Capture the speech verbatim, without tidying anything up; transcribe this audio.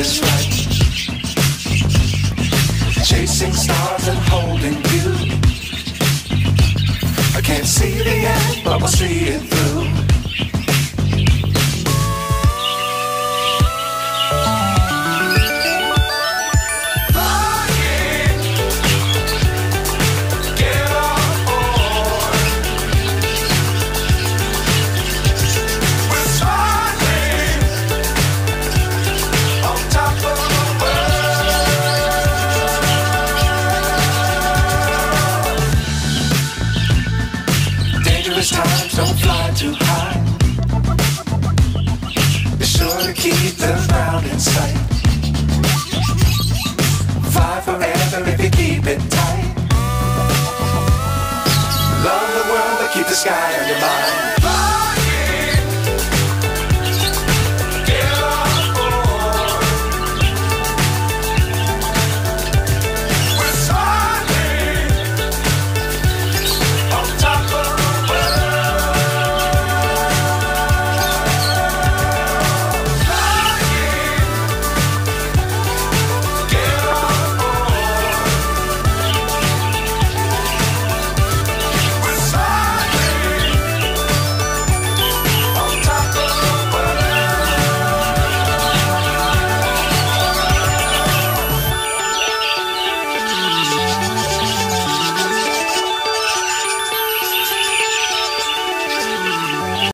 is right. Chasing stars and holding you. I can't see the end, but we'll see it through. Times don't fly too high. Be sure to keep the ground in sight. Fly forever if you keep it tight. Love the world but keep the sky on your mind.